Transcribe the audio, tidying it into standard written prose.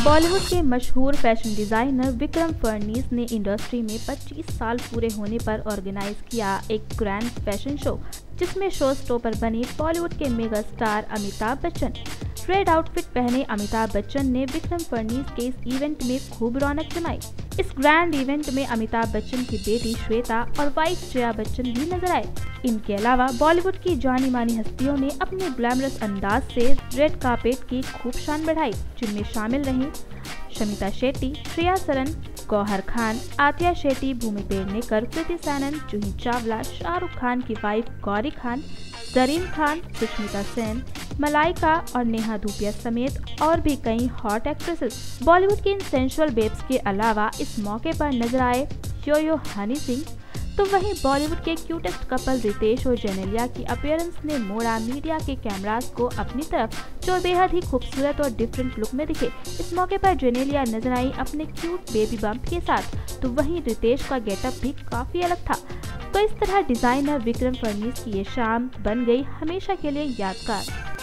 बॉलीवुड के मशहूर fashion designer Vikram Fadnavis ने इंडस्ट्री में 25 साल पूरे होने पर ऑर्गेनाइज किया एक ग्रैंड फैशन शो, जिसमें शो स्टॉपर बने बॉलीवुड के mega star Amitabh Bachchan. Red outfit पहने अमिताभ बच्चन ने विक्रम फडनीस के इस इवेंट में खूब रौनक जमाई। इस ग्रैंड इवेंट में अमिताभ बच्चन की बेटी श्वेता और वाइफ जया बच्चन भी नजर आए। इनके अलावा बॉलीवुड की जानी मानी हस्तियों ने अपने ग्लैमरस अंदाज से रेड कार्पेट की खूब शान बढ़ाई, जिनमें शामिल रहीं शमिता शेट्टी, श्रेया सरन, गौहर खान, आतिया शेट्टी, भूमि पेडनेकर, कृति सैनन, जूही चावला, शाहरुख खान की वाइफ गौरी खान, जरीन खान, सुष्मिता सेन, मलाइका और नेहा धूपिया समेत और भी कई हॉट एक्ट्रेसेस। बॉलीवुड की इन सेंसुअल बेब्स के अलावा इस मौके पर नजर आए यो हनी सिंह। तो वहीं बॉलीवुड के क्यूटेस्ट कपल रितेश और जेनेलिया की अपीयरेंस ने मोड़ा मीडिया के कैमरास को अपनी तरफ, जो बेहद ही खूबसूरत और डिफरेंट लुक में दिखे। इस मौके पर जेनेलिया नजर आई अपने क्यूट बेबी बम्प के साथ, तो वहीं रितेश का गेटअप भी काफी अलग था। तो इस तरह डिजाइनर विक्रम फडनीस की ये शाम बन गई हमेशा के लिए यादगार।